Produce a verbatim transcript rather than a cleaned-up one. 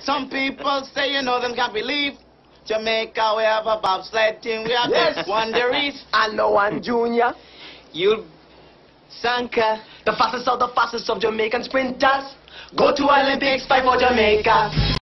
Some people say, you know, them can't believe. Jamaica, we have a bobsled team. We have Yes. this one, the Reese. And no one junior. You, Sanka. The fastest of the fastest of Jamaican sprinters. Go to Olympics, fight for Jamaica.